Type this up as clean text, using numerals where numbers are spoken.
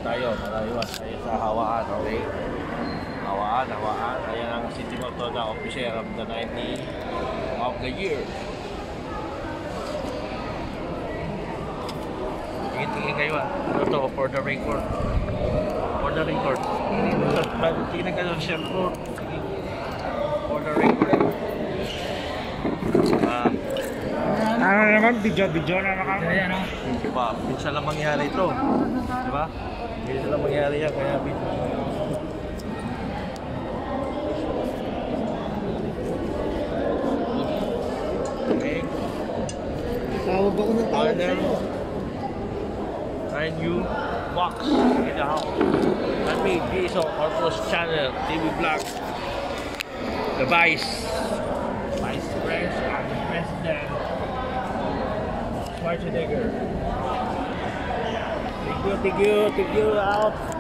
tayo para iwas tayo sa hawaan, okay? Hawaan. Ayan ang City Motor na Officer of the 90 of the year. Tingin kayo ano to, for the record. For the record. Tingin kayo sa cellphone. For the record. Ano naman, video na naman. Ayan o. Diba, minsan lang mangyari ito. Diba? Minsan lang mangyari yan, kaya video. Okay. Tawag ako ng tawag sa'yo. Brand new box in the house. That me, Jayson Corpuz channel, TV vlog. The Vice President. Schwarzenegger. Thank you out.